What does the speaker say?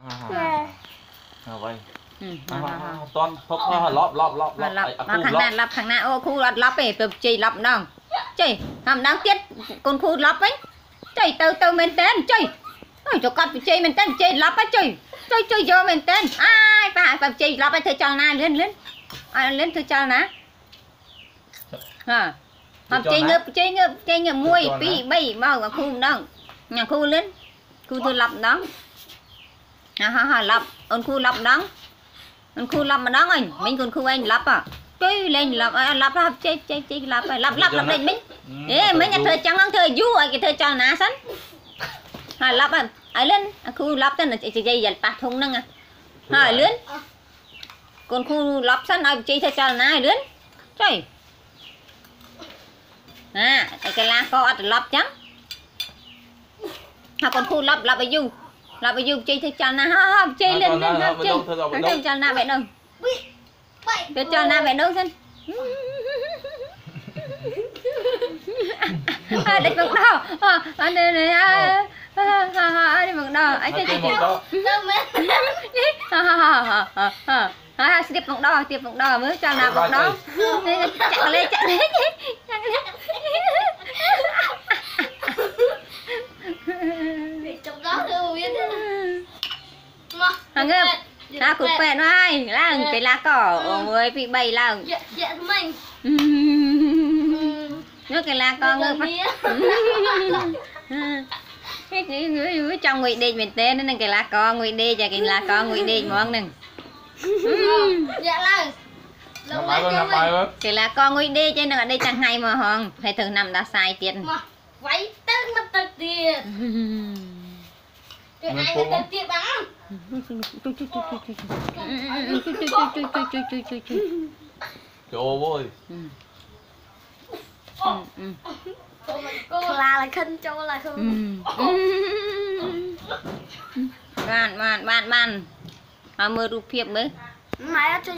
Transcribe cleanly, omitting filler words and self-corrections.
vậy toàn phốc lóp lắp thằng nào ô khu lóp ấy từ chị lắp nòng chị làm đáng tiếc con khu lắp ấy chị từ mình tên chị ôi cho con chị mình tên chị lắp ấy chị vô mình tên ai phải chị lắp ấy thưa cho na lên lên thưa cho ná học chị ngập muối pi bay bao cả khu đó nhà khu lên khu tôi lắp đó lắp on khu lắp đó on khu lắp mà đó anh mình còn khu anh lắp à chơi lên lắp lắp chơi lắp lên mình để mấy nhà thơ trắng thơ du cái thơ cho ná sẵn lắp à lên khu lắp tên là chị dây giật bạc thùng nâng à lên còn khu lắp sẵn ai chơi thơ cho ná lên chơi cái lá co ăn lắp trắng còn khu lắp ở du chơi thơ cho ná chơi lên chơi cho ná vậy đâu để cho ná vậy đâu xem đây bằng đâu anh đây này đây bằng đâu anh chơi tiếp bằng đo mới cho nào bằng đó chạy lên trong đó thôi hàng cục phèn ai là cái lá cỏ ơi bị bầy là dạ mình nước cái lá con trong ngụy đi mình tên nên cái lá con ngụy đi và cái lá con ngụy đi món nè dạ là cái lá con ngụy đi cho nên ở đây chẳng hay mà hòn thầy thường nằm đã sai tiền váy tết mất tật tiền cái ai là tật tiền bắn trời ơi cô là khinh châu là không bạn mưa rụp phiệp mới